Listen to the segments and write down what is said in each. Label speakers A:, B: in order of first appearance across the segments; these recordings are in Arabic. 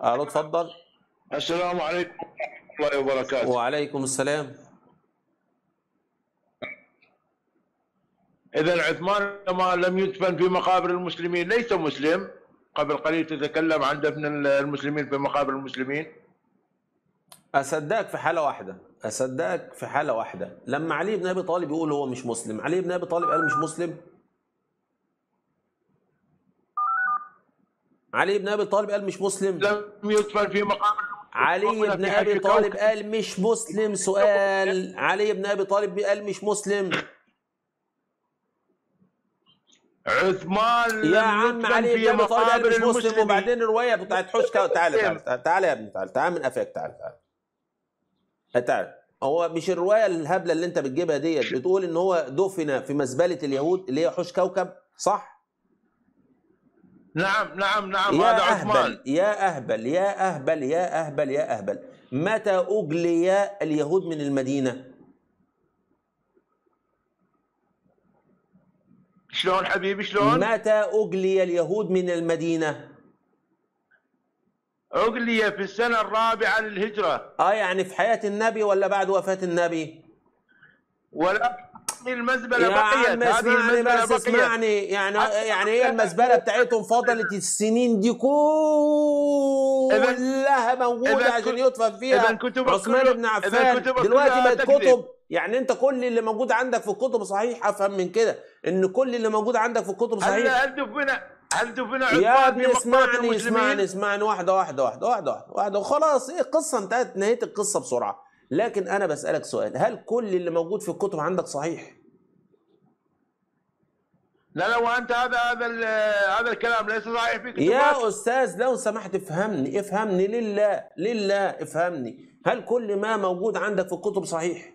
A: الو اتفضل.
B: السلام عليكم ورحمة الله وبركاته.
A: وعليكم السلام.
B: إذا عثمان ما لم يدفن في مقابر المسلمين ليس مسلم. قبل قليل تتكلم عن دفن المسلمين في مقابر المسلمين.
A: اصدقك في حاله واحده، اصدقك في حاله واحده. لما علي بن ابي طالب يقول هو مش مسلم، علي بن ابي طالب قال مش مسلم؟ علي بن ابي طالب قال مش مسلم؟
B: لم يدفن في مقابر
A: علي بن ابي طالب قال مش مسلم. سؤال، علي بن ابي طالب قال مش مسلم.
B: عثمان
A: يا
B: لم
A: عم
B: يدفن
A: علي بن
B: في
A: ابي طالب قال
B: مقابر
A: مش مسلم،
B: المسلمين.
A: وبعدين الروايه بتاعت حشكه. تعالى يا ابني، تعالى من قفاك، تعالى. هو مش الروايه الهبله اللي انت بتجيبها ديت بتقول ان هو دفن في مزبله اليهود اللي هي حوش كوكب، صح؟
B: نعم
A: يا
B: هذا عثمان.
A: يا أهبل. متى أجلي اليهود من المدينة؟
B: شلون حبيبي شلون؟
A: متى أجلي اليهود من المدينة؟
B: أغلي في السنة الرابعة للهجرة.
A: يعني في حياة النبي ولا بعد وفاة النبي؟
B: ولا المزبلة
A: يا
B: بقيت.
A: عم
B: هذه
A: اسمعني
B: المزبلة
A: بس،
B: بقيت.
A: اسمعني. يعني هي المزبلة بتاعتهم فضلت السنين دي كلها موجودة عشان يدفن فيها عثمان بن عفان. دلوقتي بقت كتب. يعني انت كل اللي موجود عندك في الكتب صحيح؟ افهم من كده ان كل اللي موجود عندك في الكتب صحيح.
B: هل دفن
A: يا ابني اسمعني واحدة وخلاص. ايه القصة انتهت، نهاية القصة بسرعة. لكن انا بسألك سؤال، هل كل اللي موجود في الكتب عندك صحيح؟
B: لا وانت هذا الكلام ليس صحيح في كتبك.
A: يا استاذ لو سمحت افهمني لله افهمني. هل كل ما موجود عندك في الكتب صحيح؟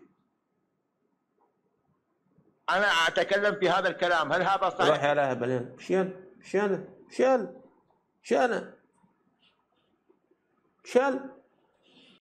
B: انا اتكلم في هذا الكلام، هل هذا صحيح؟
A: روح يا لهبل. شيل